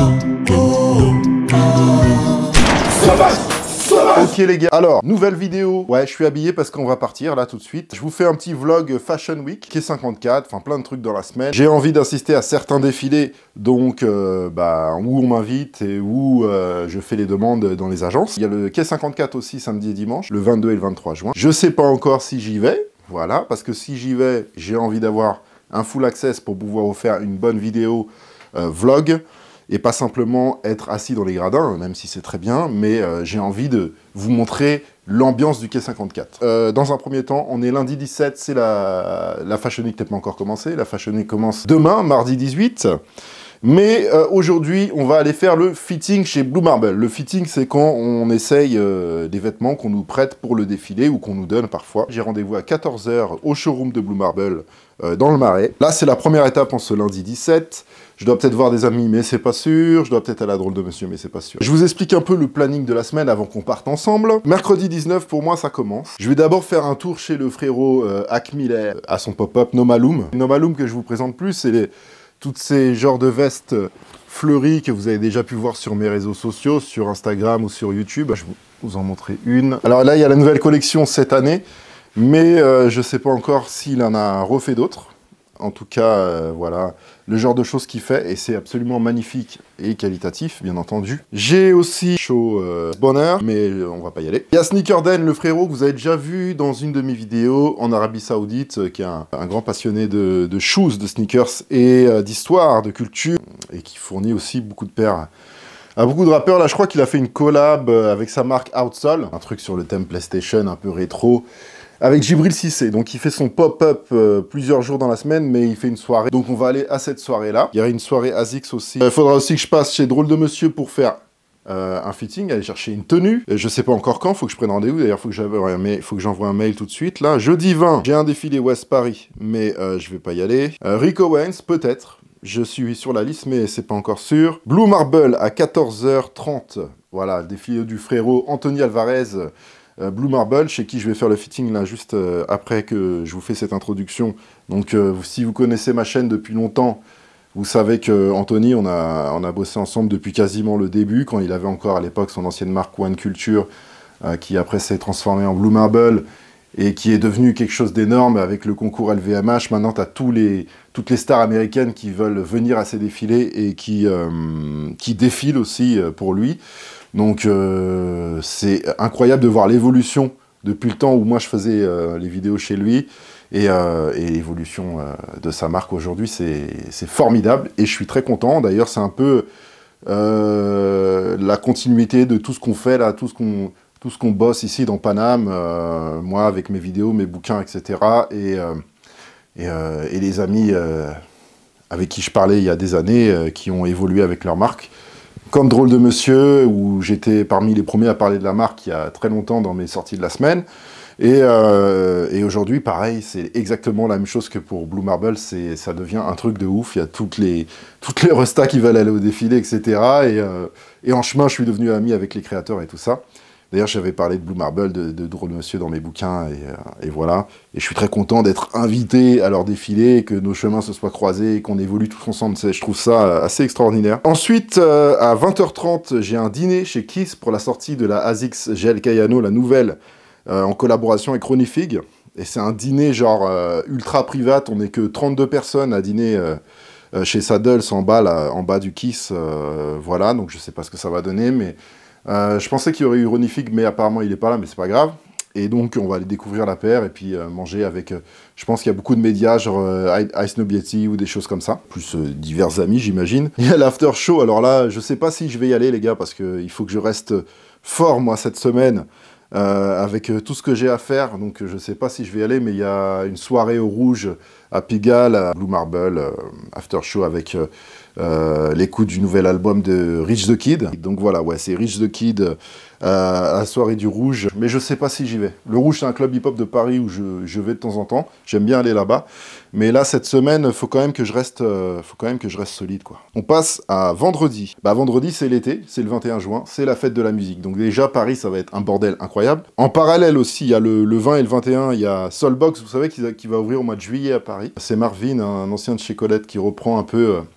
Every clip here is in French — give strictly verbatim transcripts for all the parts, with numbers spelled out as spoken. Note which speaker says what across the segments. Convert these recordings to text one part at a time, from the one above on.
Speaker 1: Ok les gars, alors, nouvelle vidéo. Ouais, je suis habillé parce qu'on va partir là tout de suite. Je vous fais un petit vlog Fashion Week, Quai cinquante-quatre, enfin plein de trucs dans la semaine. J'ai envie d'assister à certains défilés, donc euh, bah, où on m'invite et où euh, je fais les demandes dans les agences. Il y a le Quai cinquante-quatre aussi samedi et dimanche, le vingt-deux et le vingt-trois juin. Je sais pas encore si j'y vais, voilà, parce que si j'y vais, j'ai envie d'avoir un full access pour pouvoir vous faire une bonne vidéo euh, vlog. Et pas simplement être assis dans les gradins, même si c'est très bien, mais euh, j'ai envie de vous montrer l'ambiance du Quai cinquante-quatre. Euh, dans un premier temps, on est lundi dix-sept, c'est la, la Fashion Week, peut-être pas encore commencé, la Fashion Week commence demain, mardi dix-huit, mais euh, aujourd'hui, on va aller faire le fitting chez Blue Marble. Le fitting, c'est quand on essaye euh, des vêtements qu'on nous prête pour le défilé ou qu'on nous donne parfois. J'ai rendez-vous à quatorze heures au showroom de Blue Marble euh, dans le Marais. Là, c'est la première étape en ce lundi dix-sept. Je dois peut-être voir des amis, mais c'est pas sûr. Je dois peut-être aller à Drôle de Monsieur, mais c'est pas sûr. Je vous explique un peu le planning de la semaine avant qu'on parte ensemble. Mercredi dix-neuf, pour moi, ça commence. Je vais d'abord faire un tour chez le frérot euh, Hack Miller à son pop-up Nomaloom. Nomaloom que je vous présente plus, c'est les... toutes ces genres de vestes fleuries que vous avez déjà pu voir sur mes réseaux sociaux, sur Instagram ou sur YouTube. Je vais vous en montrer une. Alors là, il y a la nouvelle collection cette année, mais euh, je ne sais pas encore s'il en a refait d'autres. En tout cas, euh, voilà, le genre de choses qu'il fait, et c'est absolument magnifique et qualitatif, bien entendu. J'ai aussi Show euh, Bonheur, mais on va pas y aller. Il y a Sneakerden, le frérot, que vous avez déjà vu dans une de mes vidéos en Arabie Saoudite, euh, qui est un, un grand passionné de, de shoes, de sneakers et euh, d'histoire, de culture, et qui fournit aussi beaucoup de paires à beaucoup de rappeurs. Là, je crois qu'il a fait une collab avec sa marque Outsole, un truc sur le thème PlayStation, un peu rétro, avec Djibril Cissé. Donc il fait son pop-up euh, plusieurs jours dans la semaine, mais il fait une soirée. Donc on va aller à cette soirée-là. Il y aura une soirée ASICS aussi. Il euh, faudra aussi que je passe chez Drôle de Monsieur pour faire euh, un fitting, aller chercher une tenue. Et je sais pas encore quand, faut que je prenne rendez-vous. D'ailleurs, faut que j'envoie un mail, faut que j'envoie un mail tout de suite. Là, jeudi vingt, j'ai un défilé West Paris, mais euh, je vais pas y aller. Euh, Rick Owens, peut-être. Je suis sur la liste, mais c'est pas encore sûr. Blue Marble à quatorze heures trente. Voilà, le défilé du frérot Anthony Alvarez. Euh, Blue Marble, chez qui je vais faire le fitting là juste euh, après que je vous fais cette introduction. Donc euh, si vous connaissez ma chaîne depuis longtemps, vous savez que Anthony, on a, on a bossé ensemble depuis quasiment le début, quand il avait encore à l'époque son ancienne marque One Culture, euh, qui après s'est transformée en Blue Marble, et qui est devenu quelque chose d'énorme avec le concours L V M H. Maintenant, tu as tous les, toutes les stars américaines qui veulent venir à ces défilés et qui, euh, qui défilent aussi pour lui. Donc euh, c'est incroyable de voir l'évolution depuis le temps où moi je faisais euh, les vidéos chez lui, et, euh, et l'évolution euh, de sa marque aujourd'hui, c'est formidable, et je suis très content. D'ailleurs, c'est un peu euh, la continuité de tout ce qu'on fait là, tout ce qu'on tout ce qu'on bosse ici dans Paname, euh, moi avec mes vidéos, mes bouquins, et cetera. Et, euh, et, euh, et les amis euh, avec qui je parlais il y a des années, euh, qui ont évolué avec leur marque. Comme Drôle de Monsieur, où j'étais parmi les premiers à parler de la marque il y a très longtemps dans mes sorties de la semaine. Et, euh, et aujourd'hui, pareil, c'est exactement la même chose que pour Blue Marble, ça devient un truc de ouf. Il y a toutes les, toutes les restas qui veulent aller au défilé, et cetera. Et, euh, et en chemin, je suis devenu ami avec les créateurs et tout ça. D'ailleurs, j'avais parlé de Blue Marble, de, de Drôle de Monsieur dans mes bouquins, et, euh, et voilà. Et je suis très content d'être invité à leur défilé, que nos chemins se soient croisés, qu'on évolue tous ensemble. Je trouve ça assez extraordinaire. Ensuite, euh, à vingt heures trente, j'ai un dîner chez Kiss pour la sortie de la ASICS G L Kayano, la nouvelle, euh, en collaboration avec Ronifig. Et c'est un dîner genre euh, ultra privat. On n'est que trente-deux personnes à dîner euh, euh, chez Saddles, en bas, là, en bas du Kiss. Euh, voilà, donc je sais pas ce que ça va donner, mais... Euh, je pensais qu'il y aurait eu Ronifig, mais apparemment il n'est pas là, mais c'est pas grave. Et donc on va aller découvrir la paire et puis euh, manger avec... Euh, je pense qu'il y a beaucoup de médias, genre euh, Ice Nobiety ou des choses comme ça. Plus euh, divers amis, j'imagine. Il y a l'after show, alors là, je sais pas si je vais y aller, les gars, parce qu'il faut que je reste fort, moi, cette semaine, euh, avec euh, tout ce que j'ai à faire. Donc je sais pas si je vais y aller, mais il y a une soirée au Rouge à Pigalle, à Blue Marble, euh, after show avec... Euh, Euh, l'écoute du nouvel album de Rich the Kid. Donc voilà, ouais, c'est Rich the Kid euh, à la soirée du Rouge. Mais je sais pas si j'y vais. Le Rouge, c'est un club hip-hop de Paris où je, je vais de temps en temps. J'aime bien aller là-bas. Mais là, cette semaine, faut quand même que je reste, euh, faut quand même que je reste solide, quoi. On passe à vendredi. Bah, vendredi, c'est l'été, c'est le vingt et un juin, c'est la fête de la musique. Donc déjà, Paris, ça va être un bordel incroyable. En parallèle aussi, il y a le, le vingt et le vingt et un, il y a Soulbox, vous savez, qui, qui va ouvrir au mois de juillet à Paris. C'est Marvin, un ancien de chez Colette, qui reprend un peu... Euh,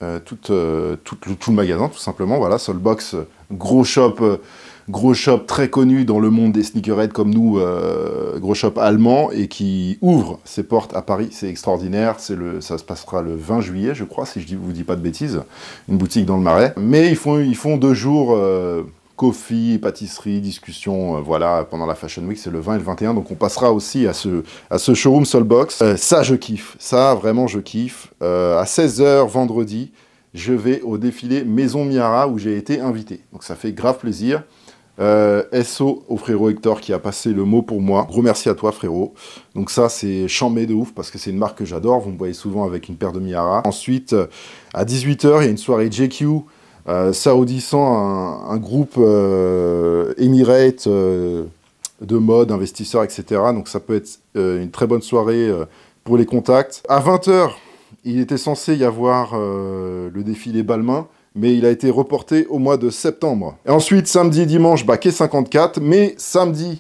Speaker 1: euh, tout, euh, tout, tout, tout le magasin, tout simplement. Voilà, Soulbox, gros shop, euh, gros shop très connu dans le monde des sneakerheads comme nous, euh, gros shop allemand, et qui ouvre ses portes à Paris. C'est extraordinaire. C'est le, ça se passera le vingt juillet, je crois, si je ne vous dis pas de bêtises. Une boutique dans le Marais. Mais ils font, ils font deux jours... Euh, coffee, pâtisserie, discussion, euh, voilà, pendant la Fashion Week, c'est le vingt et le vingt et un, donc on passera aussi à ce, à ce showroom Soulbox. Euh, ça, je kiffe, ça, vraiment, je kiffe. Euh, à seize heures, vendredi, je vais au défilé Maison Miara, où j'ai été invité, donc ça fait grave plaisir. Euh, S O au frérot Hector qui a passé le mot pour moi. Gros merci à toi, frérot. Donc ça, c'est chambé de ouf, parce que c'est une marque que j'adore, vous me voyez souvent avec une paire de Miara. Ensuite, à dix-huit heures, il y a une soirée J Q, Euh, saoudissant un, un groupe euh, Emirates euh, de mode, investisseurs, et cetera. Donc ça peut être euh, une très bonne soirée euh, pour les contacts. À vingt heures, il était censé y avoir euh, le défilé Balmain, mais il a été reporté au mois de septembre. Et ensuite, samedi et dimanche, bah, Quai cinquante-quatre, mais samedi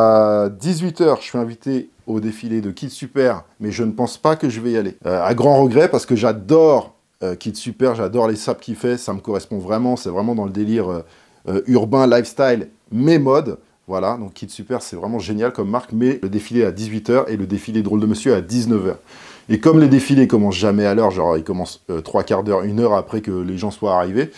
Speaker 1: à dix-huit heures, je suis invité au défilé de Kid Super, mais je ne pense pas que je vais y aller. Euh, à grand regret, parce que j'adore Euh, Kid Super, j'adore les sapes qu'il fait, ça me correspond vraiment, c'est vraiment dans le délire euh, euh, urbain, lifestyle, mais mode. Voilà, donc Kid Super, c'est vraiment génial comme marque, mais le défilé à dix-huit heures et le défilé Drôle de Monsieur à dix-neuf heures. Et comme les défilés commencent jamais à l'heure, genre ils commencent euh, trois quarts d'heure, une heure après que les gens soient arrivés,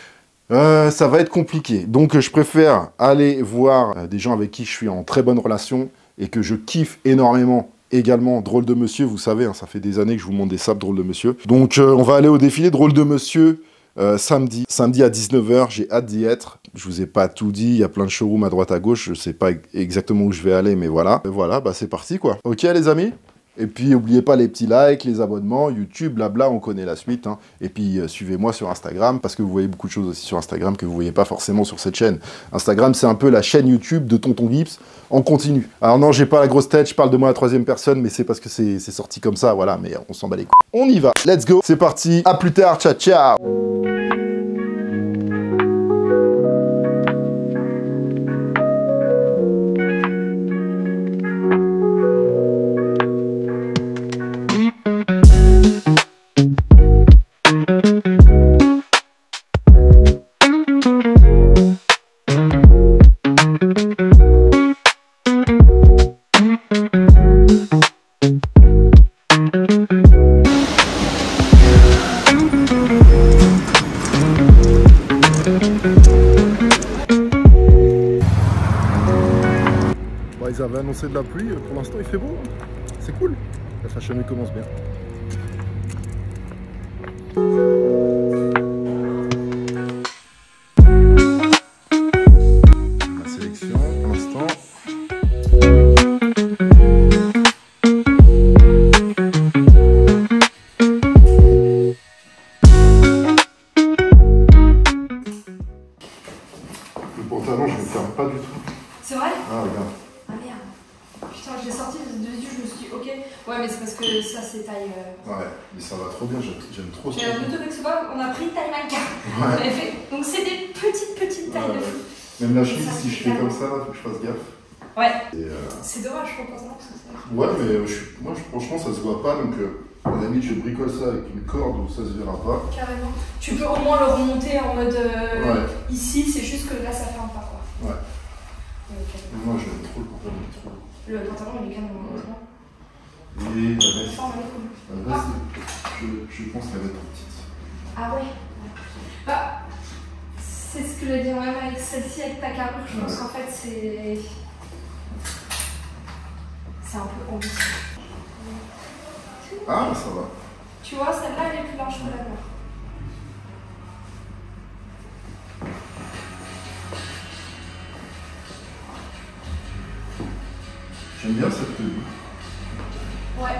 Speaker 1: euh, ça va être compliqué. Donc je préfère aller voir euh, des gens avec qui je suis en très bonne relation et que je kiffe énormément. Également, Drôle de Monsieur, vous savez, hein, ça fait des années que je vous montre des sapes Drôle de Monsieur. Donc, euh, on va aller au défilé Drôle de Monsieur euh, samedi. Samedi à dix-neuf heures, j'ai hâte d'y être. Je vous ai pas tout dit, il y a plein de showrooms à droite à gauche. Je sais pas exactement où je vais aller, mais voilà. Et voilà, bah c'est parti, quoi. Ok, les amis ? Et puis, n'oubliez pas les petits likes, les abonnements, YouTube, blabla, on connaît la suite. Hein. Et puis, euh, suivez-moi sur Instagram, parce que vous voyez beaucoup de choses aussi sur Instagram que vous ne voyez pas forcément sur cette chaîne. Instagram, c'est un peu la chaîne YouTube de Tonton Gibbs en continu. Alors non, j'ai pas la grosse tête, je parle de moi à la troisième personne, mais c'est parce que c'est sorti comme ça, voilà, mais on s'en bat les couilles. On y va, let's go, c'est parti, à plus tard, ciao, ciao. Ils avaient annoncé de la pluie, pour l'instant il fait beau, c'est cool. La Fashion Week commence bien. La sélection, pour l'instant. Le pantalon, je ne le ferme pas du tout.
Speaker 2: C'est vrai?
Speaker 1: Ah, regarde.
Speaker 2: Ah merde. Putain, je l'ai sorti de dessus, je me suis dit, ok. Ouais, mais c'est parce que ça, c'est taille. Euh...
Speaker 1: Ouais, mais ça va trop bien, j'aime trop ça.
Speaker 2: Mais un peu que pas, on a pris taille mannequin. Ouais. Fait... Donc c'est des petites, petites tailles ouais, de fou.
Speaker 1: Même la chemise, si je fais comme ça, il faut que je fasse gaffe.
Speaker 2: Ouais.
Speaker 1: Euh...
Speaker 2: C'est dommage, je pense. Parce que
Speaker 1: ouais, mais je, moi, je, franchement, ça se voit pas. Donc, euh, à la limite, je bricole ça avec une corde où ça se verra pas.
Speaker 2: Carrément. Tu peux au moins le remonter en mode. Euh,
Speaker 1: ouais.
Speaker 2: Ici, c'est juste que là, ça ferme pas, quoi.
Speaker 1: Ouais. Okay. Moi, j'aime trop le pantalon. Trop.
Speaker 2: Le pantalon, il est canon, honnêtement.
Speaker 1: Ouais. Et la veste.
Speaker 2: Oh, elle est
Speaker 1: la veste, ah. je, je pense qu'elle va être trop petite.
Speaker 2: Ah ouais. Bah, c'est ce que j'ai dit même avec celle-ci, avec ta carrure. Je ouais. pense qu'en fait, c'est. C'est un peu ambitieux.
Speaker 1: Ah, ça va.
Speaker 2: Tu vois, celle-là, elle est plus large que la leur.
Speaker 1: J'aime bien cette tenue.
Speaker 2: Ouais.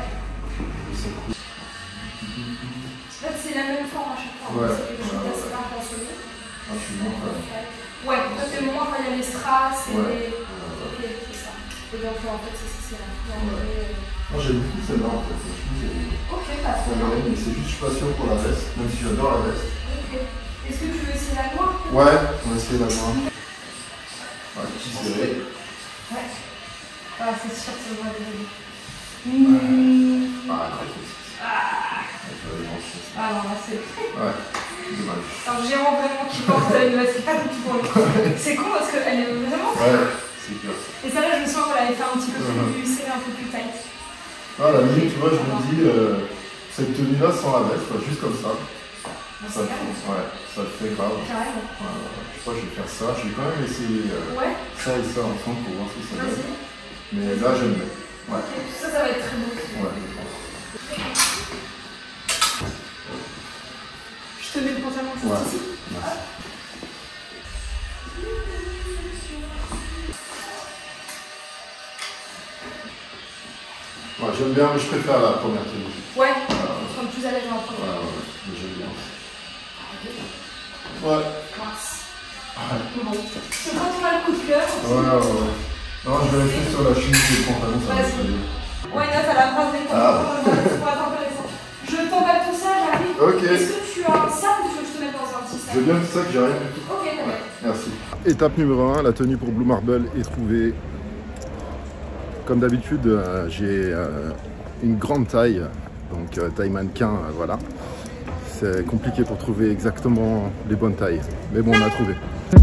Speaker 2: En fait, c'est la même forme à chaque fois.
Speaker 1: Ouais.
Speaker 2: C'est quelque chose d'assez intentionné.
Speaker 1: Ah, je suis bon, ouais.
Speaker 2: Ouais, toi, c'est le moment quand il y a les strass et
Speaker 1: ouais.
Speaker 2: les. Ok, c'est ça. Et donc, en fait, c'est ça.
Speaker 1: Ouais. Moi, j'aime beaucoup celle-là, en fait.
Speaker 2: Ok, pas trop.
Speaker 1: Mais c'est juste, je suis pas sûr pour la veste, même si j'adore la veste.
Speaker 2: Ok. Est-ce que tu veux essayer la noire?
Speaker 1: Ouais, on va essayer la noire. Ouais, petit serré.
Speaker 2: Ouais. Ah, c'est sûr que ça va être mmh.
Speaker 1: Ah, très cool. Ah.
Speaker 2: Ah non, là c'est...
Speaker 1: Ouais, dommage.
Speaker 2: Alors Jérôme vraiment qui porte une mascarade qui pour le coup. C'est con parce qu'elle est vraiment...
Speaker 1: Ouais, c'est clair.
Speaker 2: Et ça là je me sens qu'on l'avait fait un petit peu plus serré, un peu plus tight.
Speaker 1: Ah la limite, tu vois, je me dis, euh, cette tenue-là sans la veste, juste comme ça.
Speaker 2: Ah,
Speaker 1: Ça, ouais, ça te fait grave.
Speaker 2: Carrément.
Speaker 1: Euh, je crois que je vais faire ça. Je vais quand même essayer euh,
Speaker 2: Ouais.
Speaker 1: ça et ça ensemble pour voir ce que ça donne.
Speaker 2: Vas-y.
Speaker 1: Mais là, j'aime bien. Ouais.
Speaker 2: Okay. Ça, ça va être très beau.
Speaker 1: Ouais, je pense.
Speaker 2: Je te mets le pantalon juste
Speaker 1: ouais.
Speaker 2: ici.
Speaker 1: Merci. Ouais, j'aime bien, mais je préfère la première tenue.
Speaker 2: Ouais, on sera plus à l'aise dans la première.
Speaker 1: Ouais, ouais, ouais, j'aime bien. Ouais.
Speaker 2: Mince. Ouais. Bon. C'est quand on a le coup de cœur.
Speaker 1: Ouais, ouais, ouais. Non, je vais rester sur la chemise et le pantalon, ça va être très bien.
Speaker 2: Ouais, note à la phrase des temps.
Speaker 1: Ah.
Speaker 2: Ça pourrait être intéressant. Je t'emballe tout ça, j'arrive.
Speaker 1: Ok.
Speaker 2: Est-ce que tu as un sac ou tu veux que je te mette dans un petit sac?
Speaker 1: Je veux bien tout ça que j'arrive.
Speaker 2: Ok, t'as
Speaker 1: ouais. Merci. Étape numéro un, la tenue pour Blue Marble est trouvée. Comme d'habitude, euh, j'ai euh, une grande taille, donc euh, taille mannequin, euh, voilà. C'est compliqué pour trouver exactement les bonnes tailles, mais bon, on a trouvé.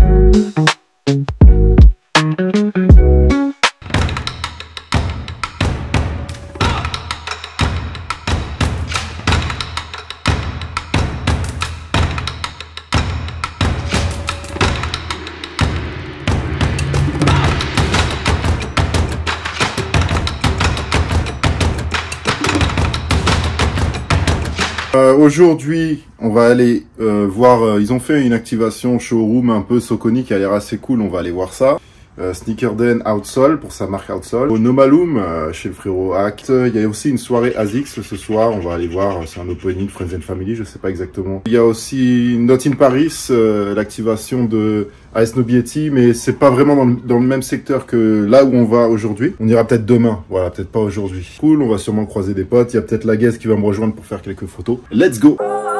Speaker 1: Euh, Aujourd'hui, on va aller euh, voir, euh, ils ont fait une activation showroom un peu Soconi qui a l'air assez cool, on va aller voir ça. Euh, Sneakerden Outsole pour sa marque Outsole. Au Nomalum, euh, chez le frérot Act, il y a aussi une soirée Azix ce soir, on va aller voir, c'est un opening Friends and Family, je sais pas exactement. Il y a aussi Not in Paris, euh, l'activation de A S Nobietti, mais c'est pas vraiment dans le, dans le même secteur que là où on va aujourd'hui. On ira peut-être demain, voilà, peut-être pas aujourd'hui. Cool, on va sûrement croiser des potes, il y a peut-être la Guest qui va me rejoindre pour faire quelques photos. Let's go!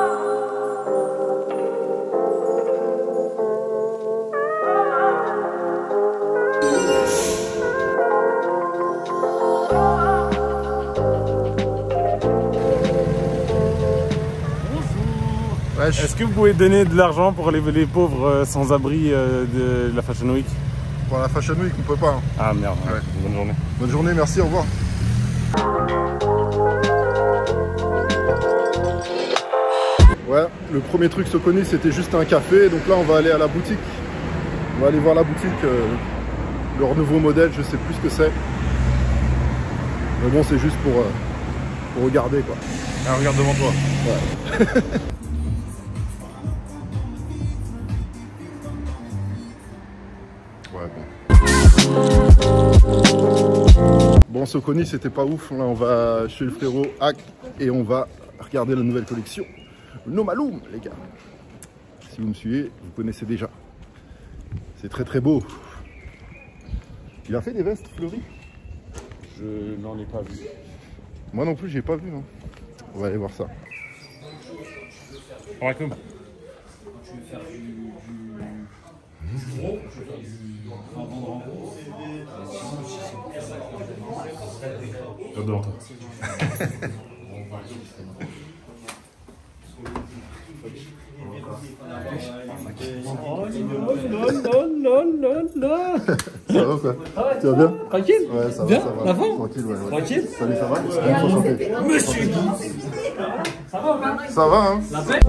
Speaker 3: Est-ce que vous pouvez donner de l'argent pour les, les pauvres euh, sans-abri euh, de la Fashion Week?
Speaker 1: Pour la Fashion Week, on peut pas. Hein.
Speaker 3: Ah merde,
Speaker 1: ouais.
Speaker 3: Bonne journée.
Speaker 1: Bonne journée, merci, au revoir. Ouais, le premier truc Soconi, c'était juste un café, donc là on va aller à la boutique. On va aller voir la boutique, euh, leur nouveau modèle, je sais plus ce que c'est. Mais bon, c'est juste pour, euh, pour regarder quoi.
Speaker 3: Ah, regarde devant toi.
Speaker 1: Ouais. Bon, Soconi, c'était pas ouf. Là, on va chez le frérot Hack et on va regarder la nouvelle collection. Nomalum, les gars. Si vous me suivez, vous connaissez déjà. C'est très très beau. Il a fait des vestes fleuries?
Speaker 3: Je n'en ai pas vu.
Speaker 1: Moi non plus, j'ai pas vu. Non. On va aller voir ça.
Speaker 3: Alaikum.
Speaker 4: Tu veux faire du, du, du gros, je veux faire du en vendre en gros. Sinon, si c'est
Speaker 3: Regarde devant toi.
Speaker 4: Oh non, non, non, non, non.
Speaker 1: Ça va quoi? Tu vas bien?
Speaker 4: Tranquille?
Speaker 1: Ouais, ça va,
Speaker 4: bien
Speaker 1: ça va.
Speaker 4: La forme?
Speaker 1: Tranquille, ouais, ouais.
Speaker 4: Tranquille?
Speaker 1: Salut, ça va? C'est bien, enchanté.
Speaker 4: Monsieur Guy. Ça va, hein?
Speaker 1: Ça va, hein?
Speaker 4: La paix?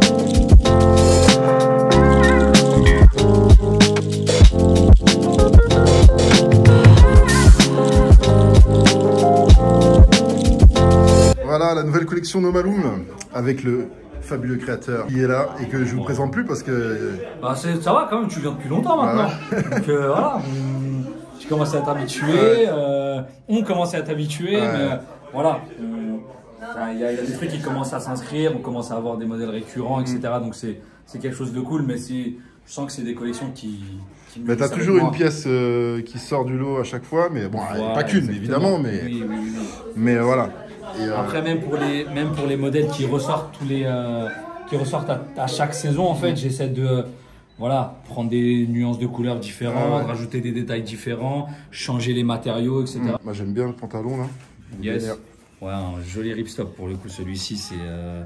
Speaker 1: Voilà la nouvelle collection Nomalum avec le fabuleux créateur qui est là et que je vous présente plus parce que...
Speaker 4: Bah ça va quand même, tu viens depuis longtemps maintenant. Voilà. Donc euh, voilà, on... tu commences à t'habituer, ouais. euh, on commence à t'habituer, ouais. mais euh, voilà. Il y, y a des trucs qui commencent à s'inscrire, on commence à avoir des modèles récurrents, et cetera. Donc c'est quelque chose de cool, mais je sens que c'est des collections qui... qui
Speaker 1: mais t'as toujours une pièce euh, qui sort du lot à chaque fois, mais bon, ouais, pas qu'une évidemment, mais,
Speaker 4: oui, oui, oui.
Speaker 1: mais voilà.
Speaker 4: Et euh... Après, même pour, les, même pour les modèles qui ressortent, tous les, euh, qui ressortent à, à chaque saison, en fait, mmh. j'essaie de euh, voilà, prendre des nuances de couleurs différentes, ah ouais. rajouter des détails différents, changer les matériaux, et cetera.
Speaker 1: Mmh. Moi, j'aime bien le pantalon, là.
Speaker 4: Yes. Ouais, un joli ripstop pour le coup, celui-ci, c'est euh,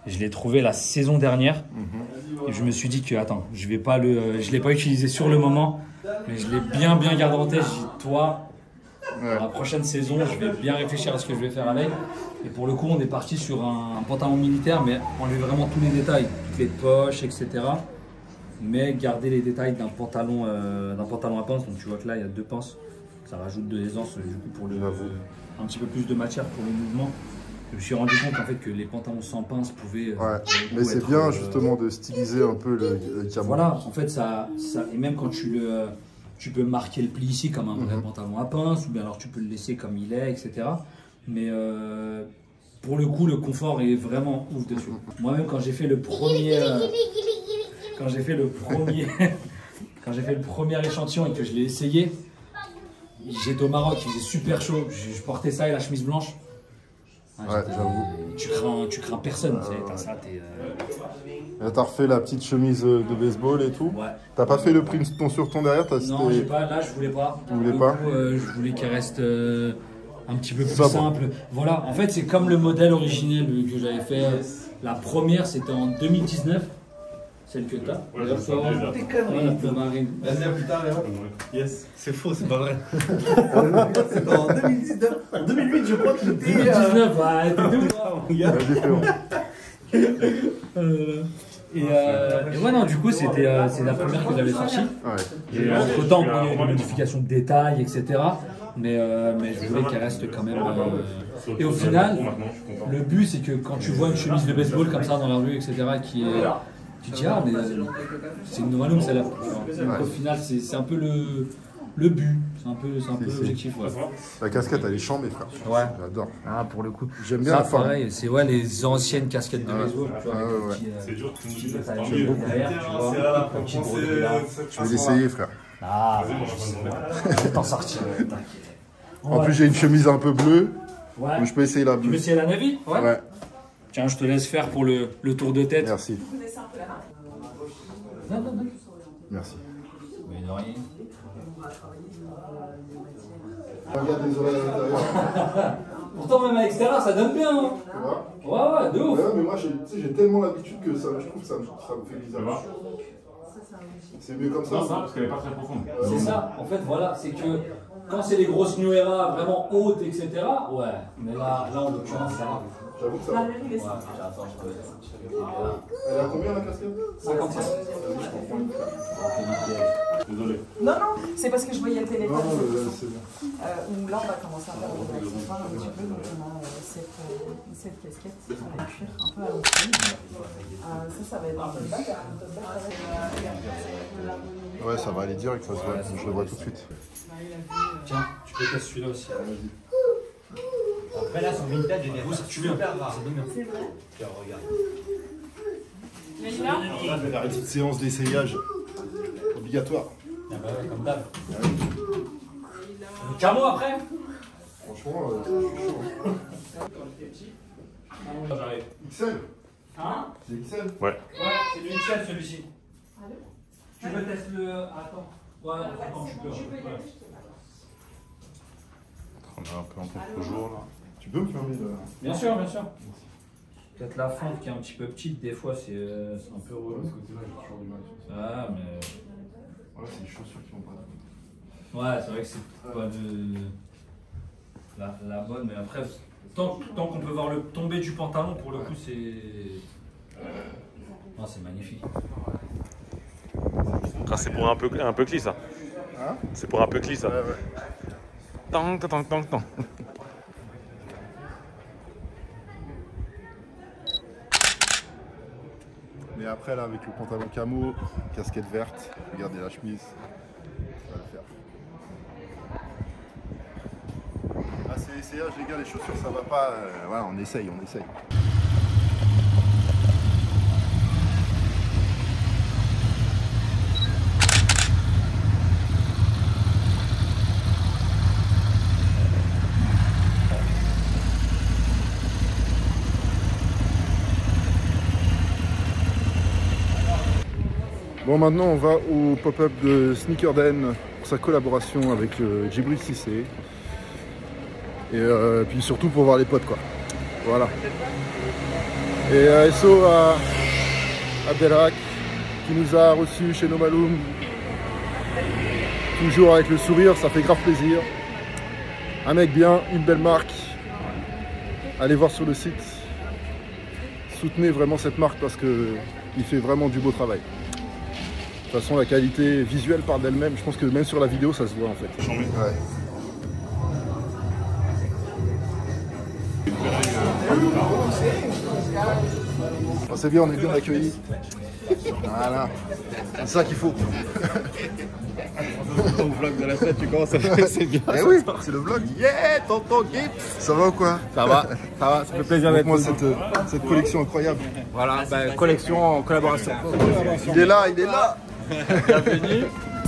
Speaker 4: Je l'ai trouvé la saison dernière.
Speaker 1: Mhm.
Speaker 4: Et je me suis dit que, attends, je vais pas le, je l'ai pas utilisé sur le moment, mais je l'ai bien, bien gardé en tête. Je dis, toi,
Speaker 1: Ouais.
Speaker 4: dans la prochaine saison, je vais bien réfléchir à ce que je vais faire avec. Et pour le coup, on est parti sur un, un pantalon militaire, mais enlever vraiment tous les détails, toutes les poches, et cetera. Mais garder les détails d'un pantalon, euh, d'un pantalon à pince. Donc tu vois que là, il y a deux pinces. Ça rajoute de l'aisance, du coup, pour le, euh, un petit peu plus de matière pour le mouvement. Je me suis rendu compte en fait que les pantalons sans pince pouvaient.
Speaker 1: Ouais,
Speaker 4: euh,
Speaker 1: mais c'est
Speaker 4: être,
Speaker 1: bien
Speaker 4: euh,
Speaker 1: justement de styliser un peu le, le camo.
Speaker 4: Voilà, en fait, ça, ça. Et même quand tu le. Tu peux marquer le pli ici comme un vrai
Speaker 1: Mhm.
Speaker 4: pantalon à pince, ou bien alors tu peux le laisser comme il est, et cetera. Mais euh, pour le coup, le confort est vraiment ouf dessus. Moi-même, quand j'ai fait le premier. euh, quand j'ai fait le premier. Quand j'ai fait le premier échantillon et que je l'ai essayé, j'étais au Maroc, il faisait super chaud. Je, je portais ça et la chemise blanche. Ah,
Speaker 1: Ouais,
Speaker 4: j'étais-
Speaker 1: j'avoue.
Speaker 4: Tu crains, tu crains personne.
Speaker 1: Ah,
Speaker 4: tu sais, t'as
Speaker 1: ouais.
Speaker 4: ça, t'es. euh,
Speaker 1: Là, t'as refait la petite chemise de baseball et tout.
Speaker 4: Ouais.
Speaker 1: T'as pas fait le Princeton sur ton derrière, t'as
Speaker 4: Non,
Speaker 1: c'était-
Speaker 4: j'ai pas. Là, je voulais pas.
Speaker 1: Tu voulais
Speaker 4: Du
Speaker 1: pas
Speaker 4: coup, euh, je voulais qu'elle reste euh, un petit peu plus
Speaker 1: Sobre.
Speaker 4: simple. Voilà. En fait, c'est comme le modèle originel que j'avais fait. La première, c'était en deux mille dix-neuf. Celle que t'as. D'ailleurs, ça va.
Speaker 5: Des conneries.
Speaker 4: Voilà, bleu marine.
Speaker 5: Vas-y, à plus tard, Léo. Yes. C'est faux, c'est pas vrai. C'était en deux mille dix-neuf. En deux mille huit, je crois que j'étais.
Speaker 4: deux mille dix-neuf, ouais, t'es de ouf, hein.
Speaker 1: Vas-y, fais-le.
Speaker 4: Euh, Et, euh, et ouais, non, du coup, c'était euh, c'est la première que j'avais sortie.
Speaker 1: Ouais.
Speaker 4: Et entre temps, il y a eu des modifications de détails, et cetera. Mais, euh, mais je voulais qu'elle reste quand même. euh, Et au final, le but, c'est que quand tu vois une chemise de baseball comme ça dans la rue, et cetera, qui est. Tu te dis, ah, mais euh, c'est une Novaloom celle-là. Donc au final, c'est c'est un peu le, le but, c'est un peu, c'est un peu
Speaker 1: Si, si.
Speaker 4: l'objectif. Ouais.
Speaker 1: La casquette, elle est chambée, frère.
Speaker 4: Ouais.
Speaker 1: J'adore.
Speaker 4: Ah, pour le coup.
Speaker 1: J'aime bien
Speaker 4: Ça,
Speaker 1: la forme.
Speaker 4: pareil, c'est ouais, les anciennes casquettes de
Speaker 1: Ah ouais.
Speaker 4: baseball. Tu vois,
Speaker 1: Ah
Speaker 4: avec
Speaker 1: ouais,
Speaker 4: le
Speaker 1: ouais.
Speaker 4: petit, euh,
Speaker 3: C'est dur, tu me dis.
Speaker 4: détail
Speaker 1: J'aime beaucoup.
Speaker 4: derrière, tu vois,
Speaker 5: C'est là
Speaker 4: le petit
Speaker 5: pour
Speaker 4: broderie
Speaker 5: penser
Speaker 4: là.
Speaker 1: Je vais l'essayer, frère.
Speaker 4: Ah, je vais t'en sortir, euh, t'inquiète.
Speaker 1: En
Speaker 4: Ouais.
Speaker 1: plus, j'ai une chemise un peu bleue.
Speaker 4: Ouais.
Speaker 1: Mais je peux essayer la
Speaker 4: Tu veux
Speaker 1: bleue.
Speaker 4: essayer la navy? Ouais.
Speaker 1: Ouais,
Speaker 4: Tiens, je te laisse faire pour le, le tour de tête.
Speaker 1: merci.
Speaker 4: Non, non, non.
Speaker 1: Merci.
Speaker 4: Mais de rien.
Speaker 1: Regarde les oreilles à l'intérieur.
Speaker 4: Pourtant, même à l'extérieur, ça donne bien. Hein.
Speaker 1: Tu vois?
Speaker 4: Ouais, ouais, de ouf.
Speaker 1: Ouais, mais moi, j'ai tu sais, j'ai tellement l'habitude que ça, je trouve que ça, me- ça me fait bizarre. C'est mieux comme ça.
Speaker 3: Non, ça, parce qu'elle est pas très profonde.
Speaker 4: C'est ça, en fait, voilà, c'est que quand c'est les grosses New Era vraiment hautes, et cetera, ouais, mais là, là en l'occurrence, ça va.
Speaker 1: J'avoue que ça va.
Speaker 4: Ouais, attends, je peux.
Speaker 1: Elle est à combien la casquette?
Speaker 4: cinquante-sept.
Speaker 1: Je comprends.
Speaker 3: Désolé.
Speaker 6: Non, non, c'est parce que je voyais le téléphone.
Speaker 1: Non, non, mais, euh, c'est bon.
Speaker 6: Euh, où là, on va commencer à faire des accessoires un petit peu. Donc, on a euh, cette, euh, cette casquette en cuir un peu à l'ancienne. Euh, ça, ça va être un peu bas.
Speaker 1: Ouais, ça va aller direct, ça se voit. Je le vois tout de suite.
Speaker 4: Tiens, tu peux tester celui-là aussi.
Speaker 5: Après, là, son vintage, il est
Speaker 4: Vous, ça tue bien.
Speaker 5: super rare.
Speaker 4: C'est bien.
Speaker 5: Tiens, regarde.
Speaker 1: Là, je vais faire une petite séance d'essayage obligatoire.
Speaker 4: Ah bah ouais, comme d'hab. Le camo après?
Speaker 1: Franchement, euh, je suis chaud.
Speaker 3: J'arrive.
Speaker 1: X L.
Speaker 4: Hein?
Speaker 1: C'est X L.
Speaker 3: Ouais.
Speaker 4: Ouais, c'est le X L celui-ci. Tu veux tester le. Attends. Ouais, attends, tu peux. Ouais.
Speaker 3: On est un peu en contre-jour là.
Speaker 1: Tu peux me fermer le...
Speaker 4: Bien sûr, bien sûr. Peut-être la fente qui est un petit peu petite, des fois c'est euh, c'est un peu relou.
Speaker 1: Ce côté-là, j'ai toujours du mal.
Speaker 4: Ah, mais.
Speaker 1: Voilà, c'est les chaussures qui vont pas.
Speaker 4: Ouais, c'est vrai que c'est pas de. La, la bonne, mais après, tant, tant qu'on peut voir le tomber du pantalon, pour le coup, c'est. Ah, c'est magnifique.
Speaker 3: Ah, c'est pour un peu, un peu cli ça.
Speaker 1: Hein?
Speaker 3: C'est pour un peu cli ça.
Speaker 1: Ouais, ouais.
Speaker 3: Tang, tang, tang, tang.
Speaker 1: Mais après, là, avec le pantalon camo, casquette verte, regardez la chemise, ça va le faire. Ah, c'est l'essayage, les gars, les chaussures, ça va pas. euh, voilà, on essaye, on essaye. Bon, maintenant on va au pop-up de Sneakerden pour sa collaboration avec euh, Djibril Cissé. Et euh, puis surtout pour voir les potes quoi. Voilà. Et euh, S O à Abdelhak qui nous a reçus chez Nomaloum. Toujours avec le sourire, ça fait grave plaisir. Un mec bien, une belle marque. Allez voir sur le site. Soutenez vraiment cette marque parce qu'il fait vraiment du beau travail. De toute façon, la qualité visuelle parle d'elle-même. Je pense que même sur la vidéo, ça se voit en fait. Ouais. Oh, c'est bien, on est bien accueillis. Voilà, c'est ça qu'il faut.
Speaker 5: Ton vlog de la fête, tu commences à faire, c'est bien.
Speaker 1: Eh oui, c'est le vlog. Yeah, tonton Git. Ça va ou quoi?
Speaker 7: Ça va, ça va, ça fait plaisir d'être
Speaker 1: moi cette, cette collection incroyable.
Speaker 7: Voilà, bah, collection en collaboration.
Speaker 1: Il est là, il est là.
Speaker 7: Bienvenue.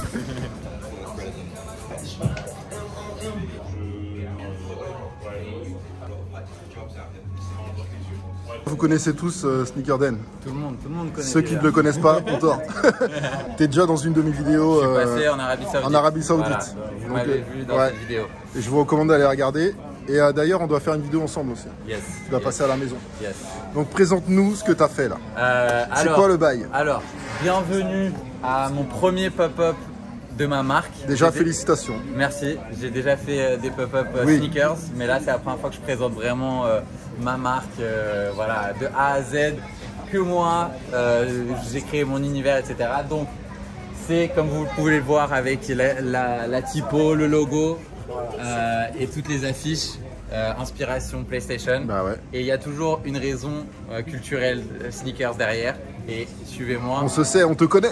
Speaker 1: Vous connaissez tous euh, Sneakerden.
Speaker 7: Tout le monde, tout le monde connaît.
Speaker 1: Ceux qui ne le connaissent pas, on tort. T'es déjà dans une de mes vidéos.
Speaker 7: Je suis
Speaker 1: euh,
Speaker 7: passé en Arabie Saoudite.
Speaker 1: En Arabie Saoudite.
Speaker 7: Voilà, vous m'avez vu dans
Speaker 1: ouais.
Speaker 7: cette vidéo.
Speaker 1: Et je vous recommande d'aller regarder. Et euh, d'ailleurs, on doit faire une vidéo ensemble aussi.
Speaker 7: Yes.
Speaker 1: Tu dois
Speaker 7: yes.
Speaker 1: passer à la maison.
Speaker 7: Yes.
Speaker 1: Donc présente-nous ce que tu as fait là.
Speaker 7: Euh,
Speaker 1: C'est quoi le bail?
Speaker 7: Alors, bienvenue à mon premier pop-up de ma marque.
Speaker 1: Déjà,
Speaker 7: J'ai
Speaker 1: félicitations.
Speaker 7: Merci. J'ai déjà fait euh, des pop-up euh,
Speaker 1: Oui.
Speaker 7: sneakers, mais là, c'est la première fois que je présente vraiment euh, ma marque, euh, voilà, de A à Z, que moi. Euh, j'ai créé mon univers, et cetera. Donc, c'est comme vous pouvez le voir avec la, la, la typo, le logo euh, et toutes les affiches. Euh, inspiration PlayStation.
Speaker 1: Bah ouais.
Speaker 7: Et il y a toujours une raison euh, culturelle euh, sneakers derrière. Et suivez-moi.
Speaker 1: On se sait, on te connaît.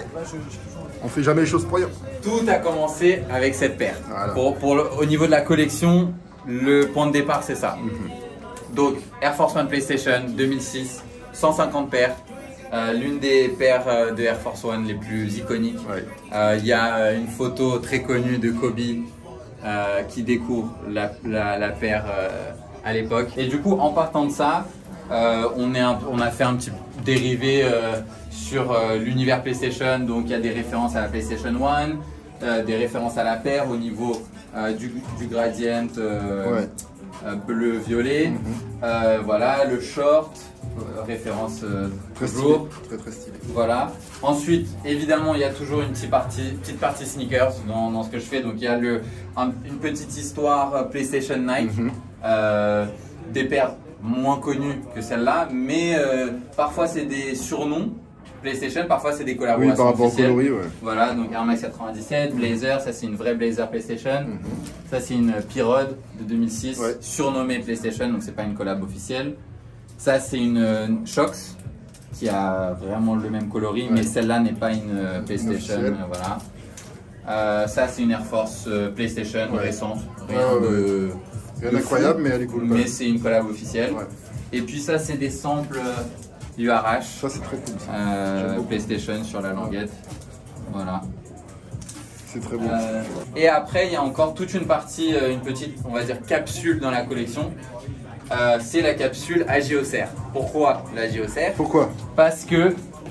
Speaker 1: On fait jamais les choses pour rien.
Speaker 7: Tout a commencé avec cette paire.
Speaker 1: Voilà.
Speaker 7: Pour, pour le, au niveau de la collection, le point de départ c'est ça. Mm-hmm. Donc Air Force One PlayStation deux mille six, cent cinquante paires. Euh, L'une des paires euh, de Air Force One les plus iconiques. Il
Speaker 1: ouais.
Speaker 7: euh, y a une photo très connue de Kobe euh, qui découvre la, la, la paire euh, à l'époque. Et du coup, en partant de ça, euh, on, est un, on a fait un petit dérivé euh, sur euh, l'univers PlayStation. Donc il y a des références à la PlayStation One, euh, des références à la paire au niveau euh, du, du gradient euh,
Speaker 1: ouais.
Speaker 7: euh, bleu-violet. Mm-hmm. euh, voilà, le short. Référence euh,
Speaker 1: très
Speaker 7: toujours.
Speaker 1: Stylé, très très stylé.
Speaker 7: Voilà. Ensuite, évidemment, il y a toujours une petite partie, petite partie sneakers dans, dans ce que je fais. Donc, il y a le, un, une petite histoire PlayStation Nike. Mm-hmm. euh, des paires moins connues que celle-là, mais euh, parfois c'est des surnoms PlayStation, parfois c'est des collaborations
Speaker 1: oui, par rapport
Speaker 7: officielles.
Speaker 1: Au coloris, ouais.
Speaker 7: Voilà, donc Air Max quatre-vingt-dix-sept, Blazer, ça c'est une vraie Blazer PlayStation. Mm-hmm. Ça c'est une Pirode de deux mille six, ouais. surnommée PlayStation, donc c'est pas une collab officielle. Ça c'est une euh, Shox qui a vraiment le même coloris, ouais. mais celle-là n'est pas une euh, PlayStation. Euh, voilà. Euh, ça c'est une Air Force euh, PlayStation ouais. récente, rien
Speaker 1: ouais, ouais,
Speaker 7: de,
Speaker 1: rien d'incroyable, mais elle est cool.
Speaker 7: Mais c'est une collab officielle. Ouais. Et puis ça c'est des samples U R H.
Speaker 1: Ça c'est très cool. Ça.
Speaker 7: Euh, PlayStation sur la languette. Voilà.
Speaker 1: C'est très beau.
Speaker 7: Euh, et après il y a encore toute une partie, une petite, on va dire capsule dans la collection. Euh, c'est la capsule Agiosert. Pourquoi l'Agiosert?
Speaker 1: Pourquoi?
Speaker 7: Parce que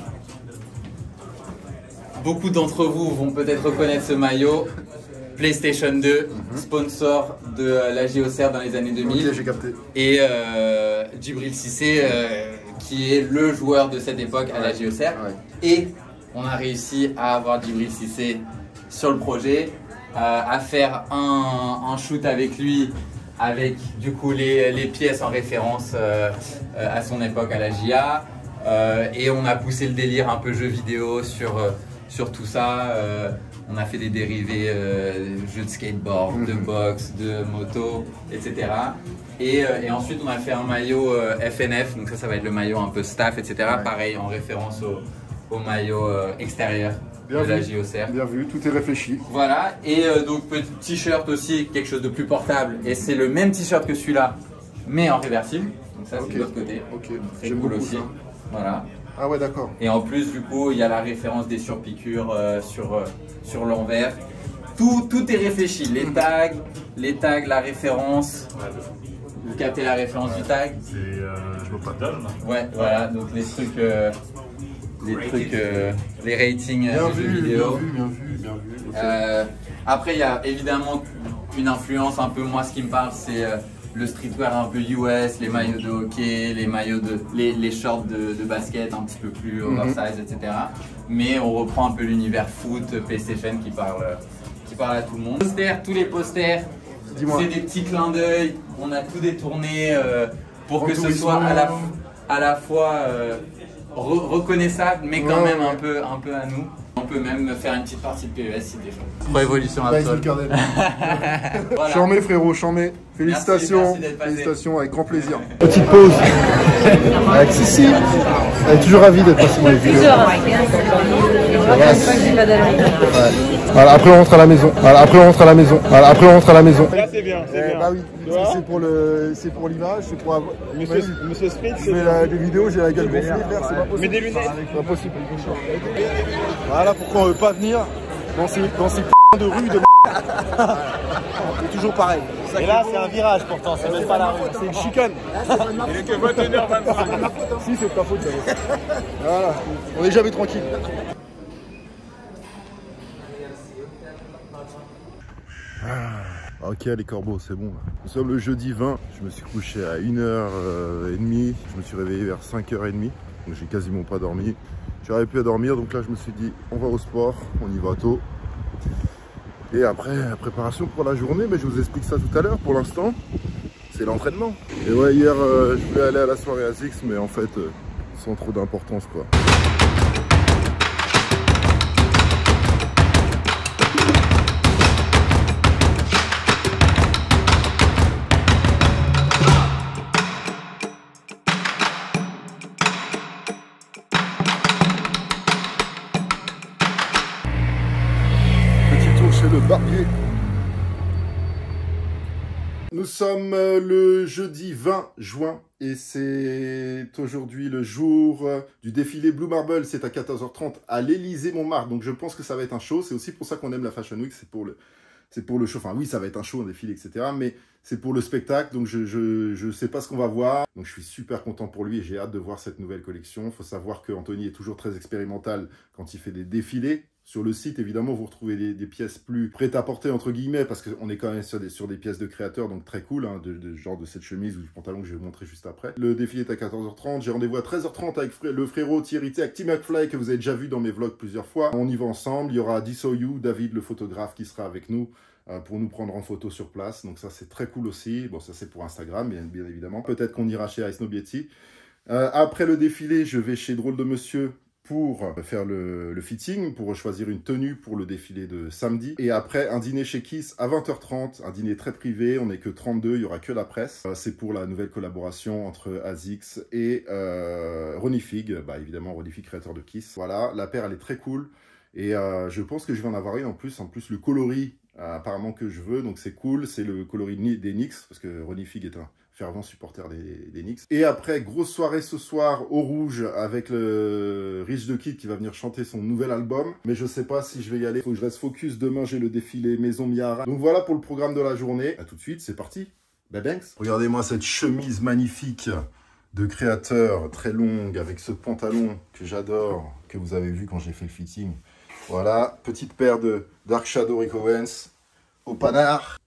Speaker 7: beaucoup d'entre vous vont peut-être reconnaître ce maillot. PlayStation deux, mm-hmm. sponsor de euh, l'Agiosert dans les années deux mille.
Speaker 1: Ok, j'ai capté.
Speaker 7: Et euh, Djibril Cissé, euh, qui est le joueur de cette époque à l'Agiosert. Ouais. Et on a réussi à avoir Djibril Cissé sur le projet, euh, à faire un, un shoot avec lui, avec du coup les, les pièces en référence euh, à son époque à la J A. Euh, et on a poussé le délire un peu jeu vidéo sur, euh, sur tout ça. Euh, on a fait des dérivés, euh, jeux de skateboard, mm-hmm. de boxe, de moto, et cetera. Et, euh, et ensuite on a fait un maillot euh, F N F, donc ça, ça va être le maillot un peu staff, et cetera. Ouais. Pareil, en référence au, au maillot euh, extérieur. Bien de vu. La Agiosert.
Speaker 1: Bien vu, tout est réfléchi.
Speaker 7: Voilà, et euh, donc petit t-shirt aussi, quelque chose de plus portable. Et c'est le même t-shirt que celui-là, mais en réversible. Donc ça, okay. c'est de l'autre côté.
Speaker 1: Ok,
Speaker 7: très cool aussi. Ça. Voilà.
Speaker 1: Ah ouais, d'accord.
Speaker 7: Et en plus, du coup, il y a la référence des surpiqûres euh, sur, euh, sur l'envers. Tout, tout est réfléchi. Les tags, les tags, la référence. Vous captez la référence du tag?
Speaker 3: C'est euh, je vois pas d'âge là.
Speaker 7: Ouais, voilà, donc les trucs. Euh, Les trucs, euh, les ratings
Speaker 1: bien
Speaker 7: euh,
Speaker 1: vu,
Speaker 7: de vidéos.
Speaker 1: Bien vu, bien vu, bien vu. Okay.
Speaker 7: Euh, après, il y a évidemment une influence un peu, moi ce qui me parle, c'est euh, le streetwear un peu U S, les maillots de hockey, les maillots de, les, les shorts de, de basket un petit peu plus oversize, mm-hmm. et cetera. Mais on reprend un peu l'univers foot, PlayStation qui parle, qui parle à tout le monde. Posters, tous les posters, c'est des petits clins d'œil. On a tout détourné euh, pour que ce soit à la, à la fois euh, re reconnaissable, mais quand ouais, même ouais. Un, peu, un peu à nous. On peut même faire une petite partie de P E S si t'es chaud. Pro Évolution Absol.
Speaker 1: Voilà. Chambé frérot, chambé. Félicitations, merci, merci félicitations, avec grand plaisir. Petite pause avec Sissi. Elle est toujours ravie d'être passée dans les vidéos. Voilà, après on rentre à la maison. Voilà, après on rentre à la maison. Voilà, après on rentre à la maison.
Speaker 3: Là c'est bien, c'est bien.
Speaker 1: Bah oui, c'est pour le, c'est pour l'image, c'est pour avoir.
Speaker 3: Monsieur, Monsieur Smith,
Speaker 1: je fais la, des vidéos, j'ai la gueule gonflée, frère, c'est pas possible.
Speaker 3: Mais des lunettes.
Speaker 1: C'est pas possible. Voilà pourquoi on veut pas venir dans ces, dans ces p***s de rue de c'est toujours pareil.
Speaker 5: Et là c'est un virage pourtant, c'est même pas la rue,
Speaker 1: c'est une chicane.
Speaker 3: Il est que vingt et une heures vingt-cinq.
Speaker 1: Si c'est pas faute. Voilà, on est jamais tranquille. Ah, ok les corbeaux, c'est bon. Nous sommes le jeudi vingt, je me suis couché à une heure trente, je me suis réveillé vers cinq heures trente, donc j'ai quasiment pas dormi. J'arrivais plus à dormir, donc là je me suis dit on va au sport, on y va tôt. Et après, la préparation pour la journée, mais je vous explique ça tout à l'heure. Pour l'instant, c'est l'entraînement. Et ouais, hier, euh, je voulais aller à la soirée A S I C S, mais en fait, euh, sans trop d'importance, quoi. Le barbier. Nous sommes le jeudi vingt juin et c'est aujourd'hui le jour du défilé Blue Marble. C'est à quatorze heures trente à l'Élysée Montmartre, donc je pense que ça va être un show. C'est aussi pour ça qu'on aime la Fashion Week, c'est pour le c'est pour le show. Enfin oui, ça va être un show, un défilé, et cetera. Mais c'est pour le spectacle, donc je je je sais pas ce qu'on va voir. Donc je suis super content pour lui et j'ai hâte de voir cette nouvelle collection. Il faut savoir que Anthony est toujours très expérimental quand il fait des défilés. Sur le site, évidemment, vous retrouvez des, des pièces plus prêtes à porter, entre guillemets, parce qu'on est quand même sur des, sur des pièces de créateurs, donc très cool, hein, de, de genre de cette chemise ou du pantalon que je vais vous montrer juste après. Le défilé est à quatorze heures trente, j'ai rendez-vous à treize heures trente avec le frérot Thierry T, avec Tim McFly, que vous avez déjà vu dans mes vlogs plusieurs fois. On y va ensemble, il y aura Disoyu, David, le photographe, qui sera avec nous euh, pour nous prendre en photo sur place, donc ça c'est très cool aussi. Bon, ça c'est pour Instagram, bien, bien évidemment. Peut-être qu'on ira chez Ice Nobiety. Euh, après le défilé, je vais chez Drôle de Monsieur, pour faire le, le fitting, pour choisir une tenue pour le défilé de samedi. Et après, un dîner chez Kiss à vingt heures trente, un dîner très privé, on n'est que trente-deux, il n'y aura que la presse. Euh, C'est pour la nouvelle collaboration entre A S I C S et euh, Ronnie Fig, bah, évidemment Ronnie Fig, créateur de Kiss. Voilà, la paire elle est très cool, et euh, je pense que je vais en avoir une en plus, en plus le coloris euh, apparemment que je veux, donc c'est cool, c'est le coloris des Knicks, parce que Ronnie Fig est un fervent supporter des, des Knicks. Et après, grosse soirée ce soir au Rouge avec le Rich the Kid qui va venir chanter son nouvel album. Mais je sais pas si je vais y aller. Faut que je reste focus. Demain, j'ai le défilé Maison Miara. Donc voilà pour le programme de la journée. À tout de suite, c'est parti. Babanks. Regardez-moi cette chemise magnifique de créateur, très longue, avec ce pantalon que j'adore, que vous avez vu quand j'ai fait le fitting. Voilà, petite paire de Dark Shadow Rick Owens au panard.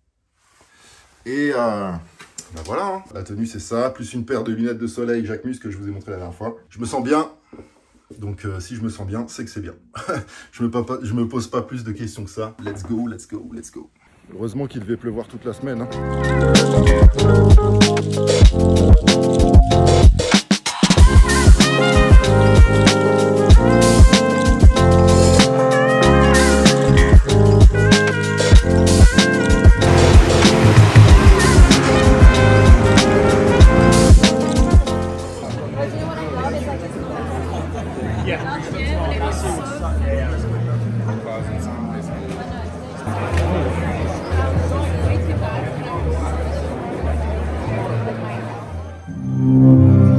Speaker 1: Et... Euh, ben voilà, hein. La tenue c'est ça, plus une paire de lunettes de soleil Jacquemus que je vous ai montré la dernière fois. Je me sens bien, donc euh, si je me sens bien, c'est que c'est bien. je, me pas, je me pose pas plus de questions que ça. Let's go, let's go, let's go. Heureusement qu'il devait pleuvoir toute la semaine. Hein. Thank you.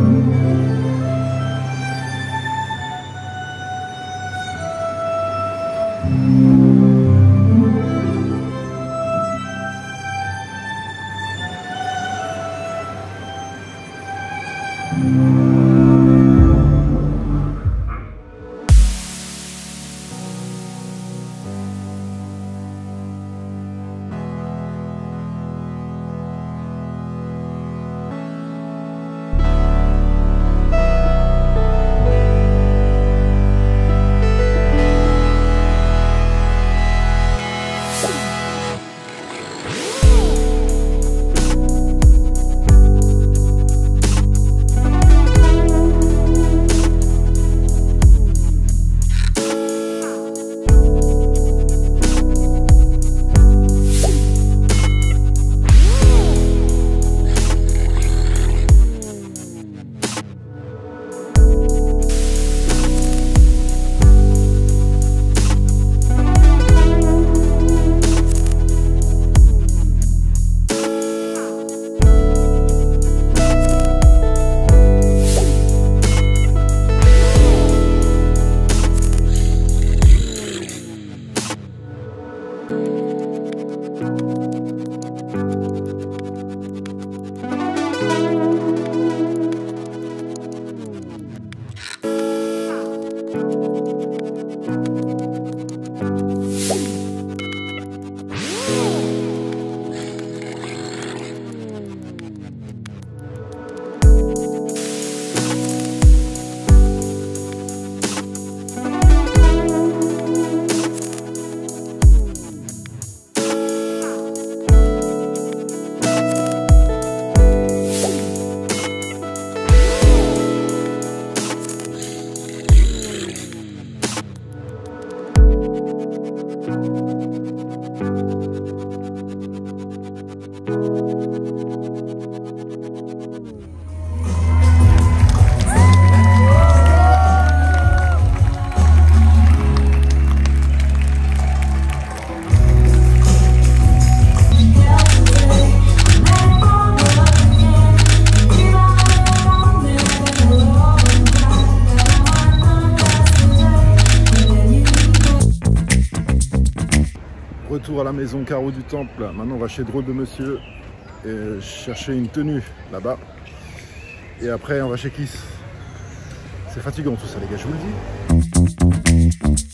Speaker 1: Retour à la maison Carreau du Temple. Maintenant on va chez Drôle de Monsieur et chercher une tenue là-bas. Et après on va chez Kiss. C'est fatigant tout ça les gars, je vous le dis.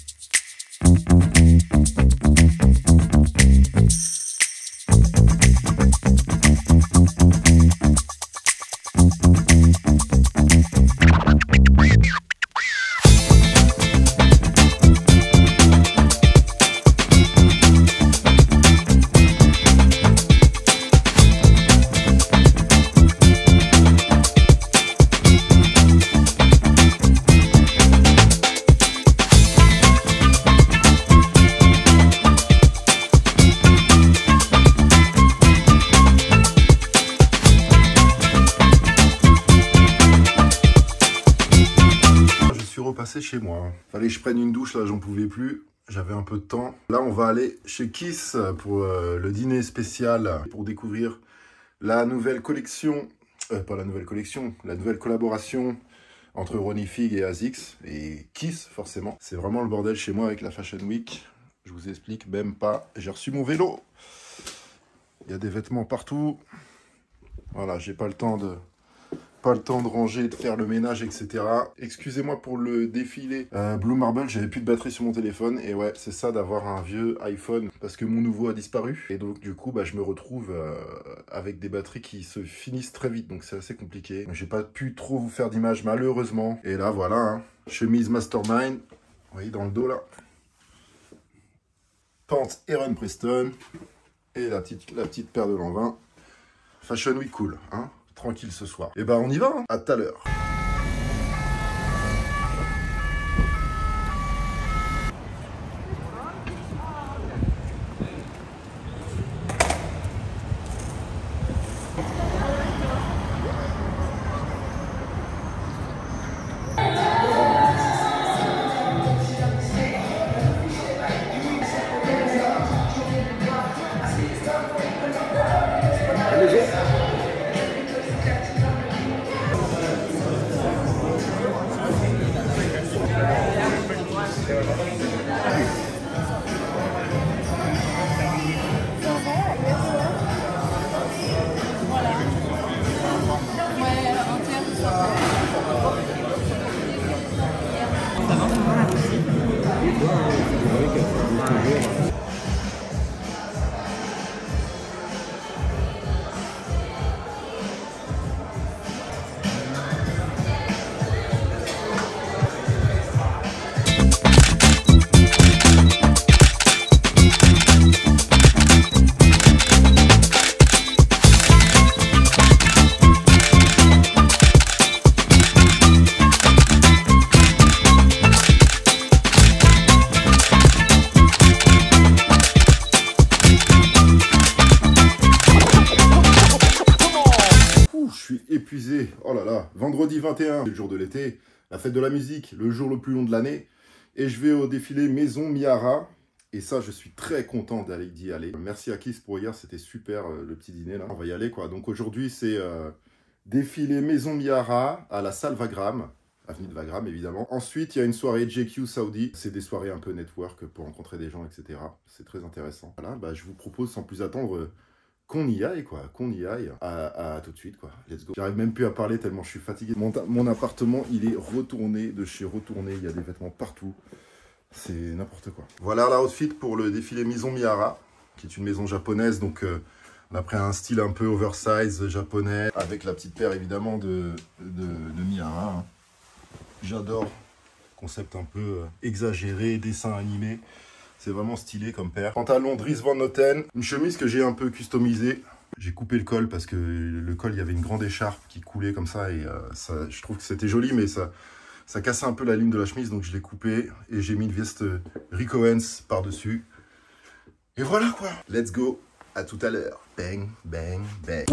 Speaker 1: Repassé chez moi. Fallait que je prenne une douche là, j'en pouvais plus. J'avais un peu de temps. Là, on va aller chez Kiss pour euh, le dîner spécial pour découvrir la nouvelle collection, euh, pas la nouvelle collection, la nouvelle collaboration entre Ronnie Fieg et Asics et Kiss forcément. C'est vraiment le bordel chez moi avec la Fashion Week. Je vous explique même pas. J'ai reçu mon vélo. Il y a des vêtements partout. Voilà, j'ai pas le temps de Pas le temps de ranger, de faire le ménage, et cetera. Excusez-moi pour le défilé euh, Blue Marble, j'avais plus de batterie sur mon téléphone. Et ouais, c'est ça d'avoir un vieux iPhone, parce que mon nouveau a disparu. Et donc du coup, bah, je me retrouve euh, avec des batteries qui se finissent très vite, donc c'est assez compliqué. J'ai pas pu trop vous faire d'image malheureusement. Et là, voilà, hein, chemise Mastermind, vous voyez dans le dos là. Pente Heron Preston. Et la petite, la petite paire de Lanvin. Fashion Week cool, hein. Tranquille ce soir. Et ben on y va, hein. À tout à l'heure. Épuisé, oh là là, vendredi vingt et un, c'est le jour de l'été, la fête de la musique, le jour le plus long de l'année, et je vais au défilé Maison Miyara, et ça je suis très content d'aller d'y aller. Merci à Kiss pour hier, c'était super euh, le petit dîner là, on va y aller quoi. Donc aujourd'hui c'est euh, défilé Maison Miyara à la salle Wagram, avenue de Wagram évidemment. Ensuite il y a une soirée J Q Saudi, c'est des soirées un peu network pour rencontrer des gens, et cetera. C'est très intéressant. Voilà, bah, je vous propose sans plus attendre... Euh, qu'on y aille, quoi, qu'on y aille, à, à tout de suite, quoi, let's go. J'arrive même plus à parler tellement je suis fatigué. Mon, mon appartement, il est retourné de chez retourné, il y a des vêtements partout, c'est n'importe quoi. Voilà l'outfit pour le défilé Maison Miyara, qui est une maison japonaise, donc euh, on a pris un style un peu oversize japonais, avec la petite paire évidemment de, de, de Miyara. Hein. J'adore, concept un peu euh, exagéré, dessin animé. C'est vraiment stylé comme paire. Pantalon Dries Van Noten. Une chemise que j'ai un peu customisée. J'ai coupé le col parce que le col, il y avait une grande écharpe qui coulait comme ça. Et euh, ça, je trouve que c'était joli, mais ça, ça cassait un peu la ligne de la chemise. Donc je l'ai coupé et j'ai mis une veste Rick Owens par-dessus. Et voilà quoi. Let's go. À tout à l'heure. Bang, bang, bang.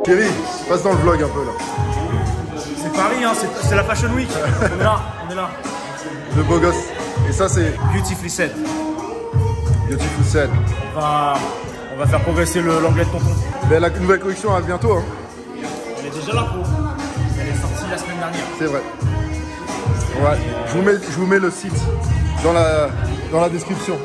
Speaker 1: Thierry, passe dans le vlog un peu là.
Speaker 8: C'est Paris, hein, c'est la Fashion Week. On est là, on est là.
Speaker 1: Le beau gosse. Et ça c'est
Speaker 8: Beautifully said.
Speaker 1: Beautiful said.
Speaker 8: On va, on va faire progresser l'anglais de tonton.
Speaker 1: Ben, la nouvelle collection arrive bientôt. Hein.
Speaker 8: Elle est déjà là, pro. Elle est sortie la semaine dernière.
Speaker 1: C'est vrai. Ouais, je vous mets, je vous mets le site dans la, dans la description.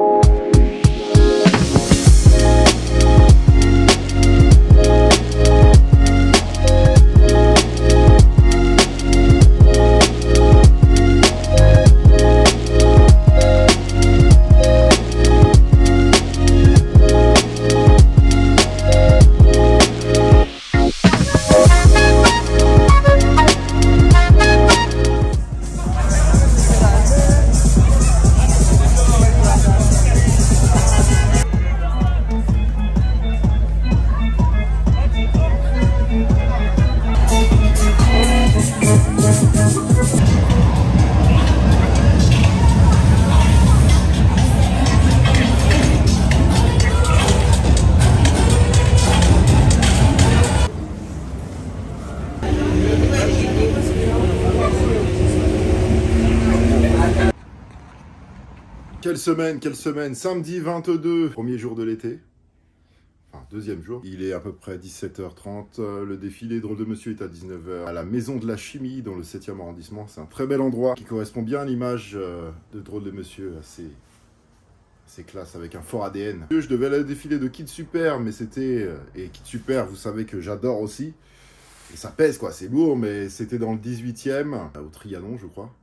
Speaker 1: Quelle semaine, quelle semaine. Samedi vingt-deux, premier jour de l'été. Enfin, deuxième jour. Il est à peu près dix-sept heures trente. Le défilé Drôle de Monsieur est à dix-neuf heures. À la Maison de la Chimie, dans le septième arrondissement. C'est un très bel endroit qui correspond bien à l'image de Drôle de Monsieur. Assez, assez classe, avec un fort A D N. Je devais aller au défilé de Kid Super, mais c'était... Et Kid Super, vous savez que j'adore aussi. Et ça pèse, quoi. C'est lourd, mais c'était dans le dix-huitième, au Trianon, je crois.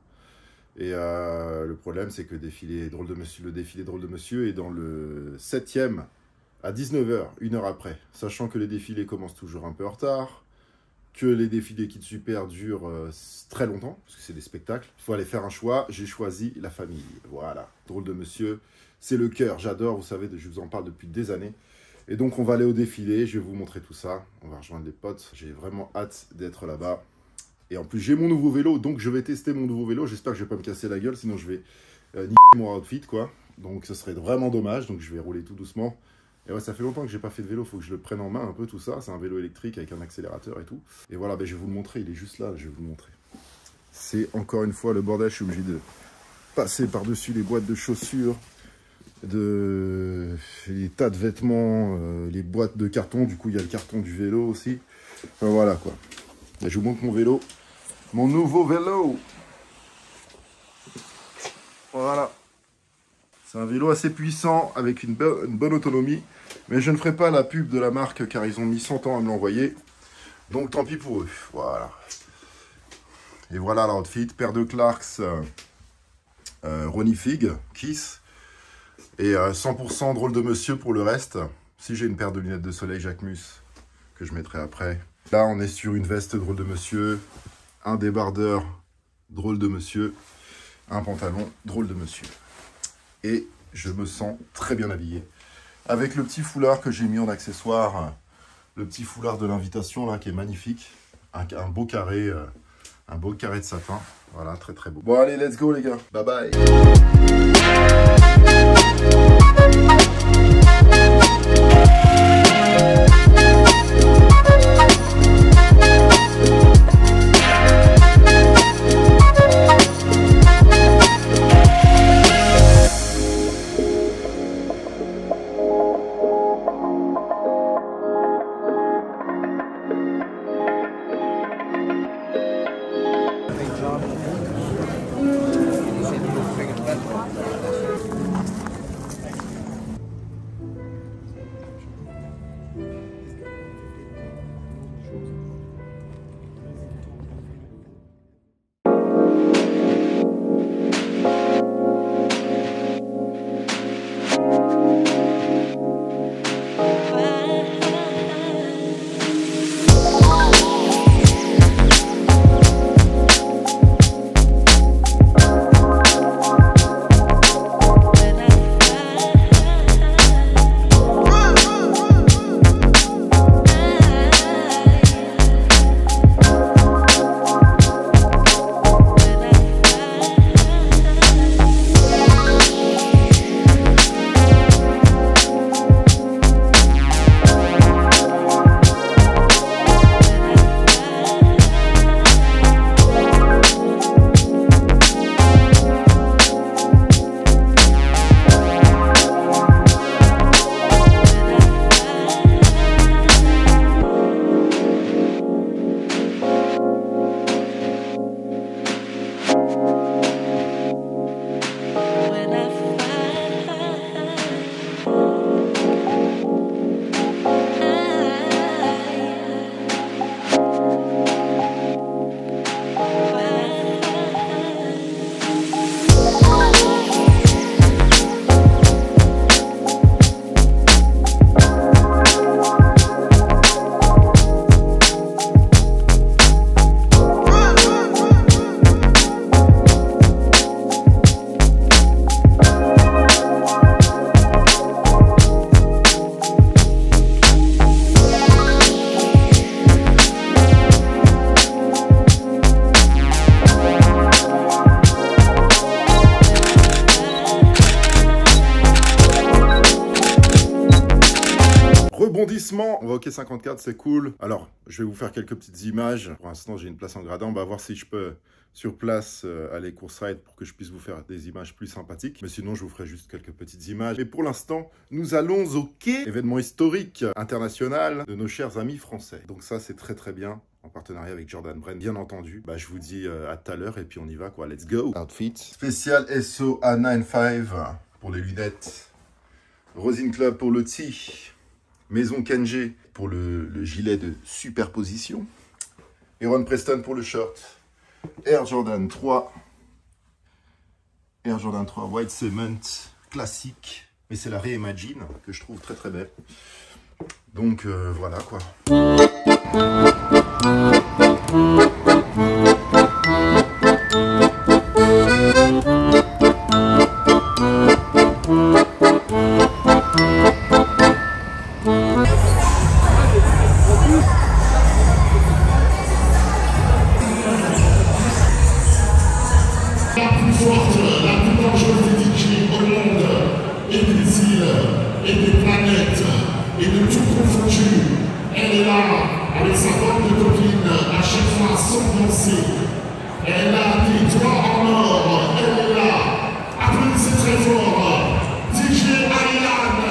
Speaker 1: Et euh, le problème, c'est que le défilé Drôle de Monsieur, le défilé Drôle de Monsieur est dans le septième à dix-neuf heures, une heure après. Sachant que les défilés commencent toujours un peu en retard, que les défilés Kid Super durent euh, très longtemps, parce que c'est des spectacles. Il faut aller faire un choix. J'ai choisi la famille. Voilà, Drôle de Monsieur, c'est le cœur. J'adore, vous savez, je vous en parle depuis des années. Et donc, on va aller au défilé. Je vais vous montrer tout ça. On va rejoindre les potes. J'ai vraiment hâte d'être là-bas. Et en plus, j'ai mon nouveau vélo, donc je vais tester mon nouveau vélo. J'espère que je vais pas me casser la gueule, sinon je vais euh, niquer mon outfit, quoi. Donc, ce serait vraiment dommage. Donc, je vais rouler tout doucement. Et ouais, ça fait longtemps que j'ai pas fait de vélo. Faut que je le prenne en main un peu, tout ça. C'est un vélo électrique avec un accélérateur et tout. Et voilà, ben, je vais vous le montrer. Il est juste là. Je vais vous le montrer. C'est encore une fois le bordel. Je suis obligé de passer par-dessus les boîtes de chaussures, de les tas de vêtements, euh, les boîtes de carton. Du coup, il y a le carton du vélo aussi. Enfin, voilà, quoi. Et je vous montre mon vélo. Mon nouveau vélo. Voilà. C'est un vélo assez puissant avec une, bo une bonne autonomie. Mais je ne ferai pas la pub de la marque car ils ont mis cent ans à me l'envoyer. Donc tant pis pour eux. Voilà. Et voilà l'outfit. Paire de Clarks euh, euh, Ronnie Fig, Kiss. Et euh, cent pour cent Drôle de Monsieur pour le reste. Si j'ai une paire de lunettes de soleil Jacquemus que je mettrai après. Là on est sur une veste Drôle de Monsieur. Un débardeur Drôle de Monsieur, un pantalon Drôle de Monsieur. Et je me sens très bien habillé. Avec le petit foulard que j'ai mis en accessoire, le petit foulard de l'invitation là qui est magnifique. Un, un beau carré, euh, un beau carré de satin. Voilà, très très beau. Bon allez, let's go les gars. Bye bye. rebondissement. On va au quai cinquante-quatre, c'est cool. Alors, je vais vous faire quelques petites images. Pour l'instant, j'ai une place en gradin. On va voir si je peux, sur place, euh, aller course-ride pour que je puisse vous faire des images plus sympathiques. Mais sinon, je vous ferai juste quelques petites images. Et pour l'instant, nous allons au quai, événement historique international de nos chers amis français. Donc ça, c'est très très bien. En partenariat avec Jordan Brand, bien entendu. Bah, je vous dis euh, à tout à l'heure et puis on y va, quoi. Let's go. Outfit. Spécial S O A quatre-vingt-quinze pour les lunettes. Rosin Club pour le tee. Maison Kenji pour le, le gilet de superposition. Aaron Preston pour le short. Air Jordan trois. Air Jordan trois White Cement classique. Mais c'est la Reimagine que je trouve très très belle. Donc euh, voilà quoi.
Speaker 9: Elle a des doigts en or, elle est là. Applaudissez très fort. D J Ayane.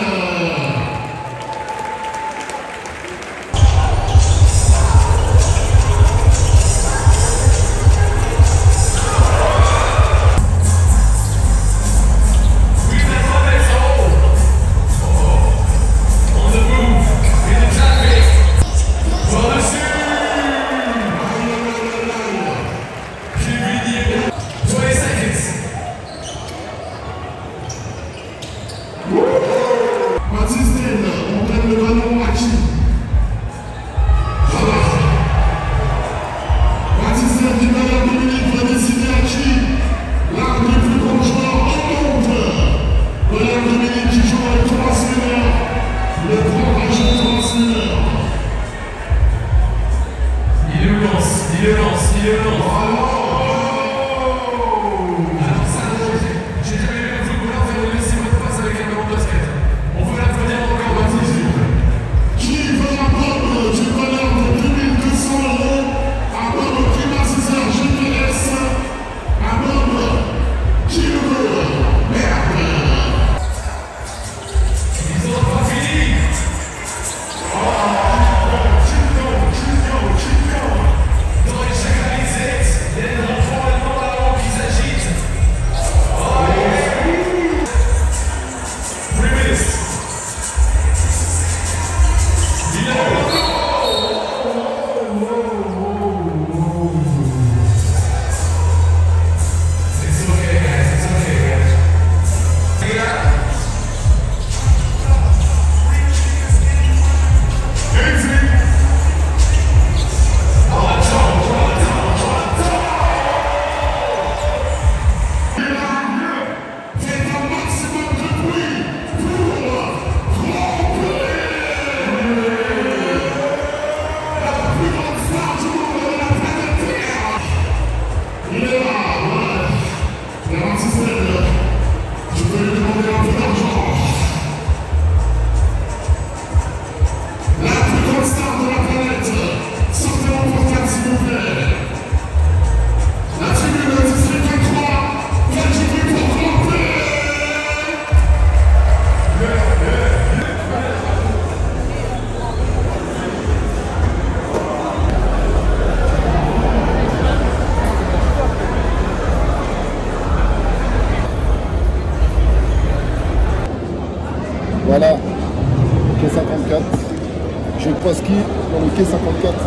Speaker 1: Voilà, quai cinquante-quatre. J'ai le passki dans le quai cinquante-quatre.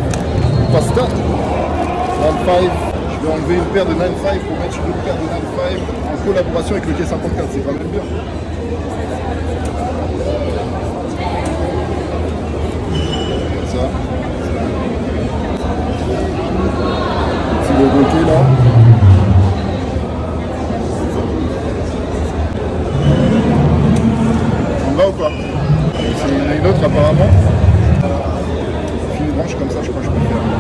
Speaker 1: Pasta, quatre-vingt-quinze. Je vais enlever une paire de quatre-vingt-quinze pour mettre une paire de quatre-vingt-quinze en collaboration avec le quai cinquante-quatre. C'est quand même bien. Comme ça. Petit logo quai là. Ou pas. C'est une autre apparemment. Une branche comme ça, je crois que je peux faire.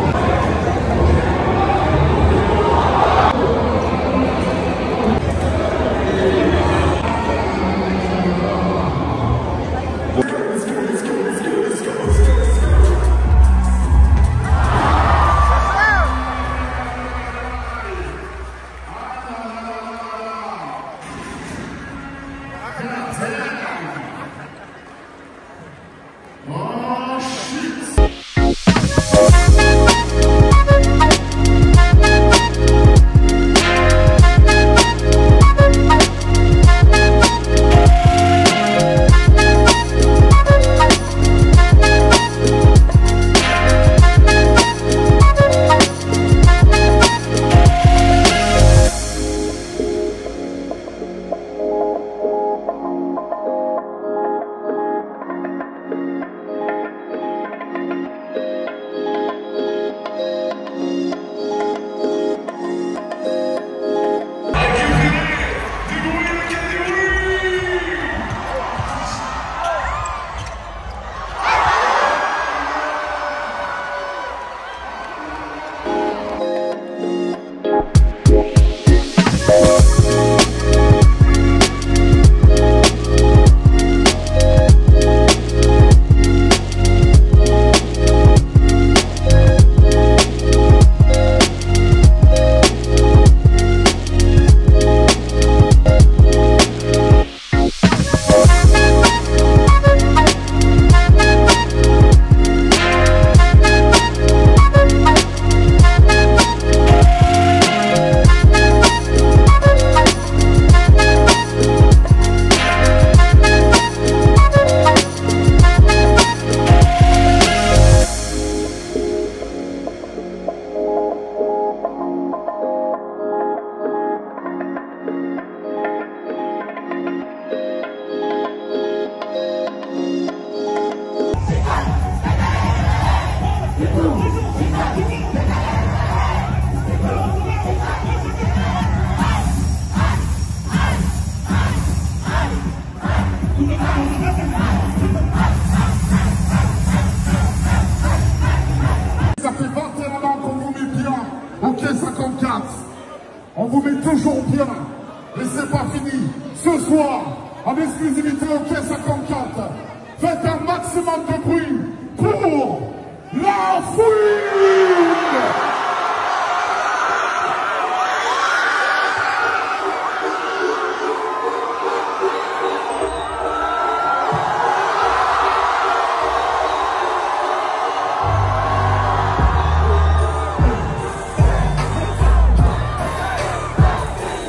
Speaker 9: soir, en exclusivité au Quai cinquante-quatre. Faites un maximum de bruit pour La Fouine.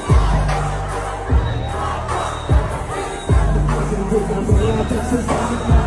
Speaker 10: This is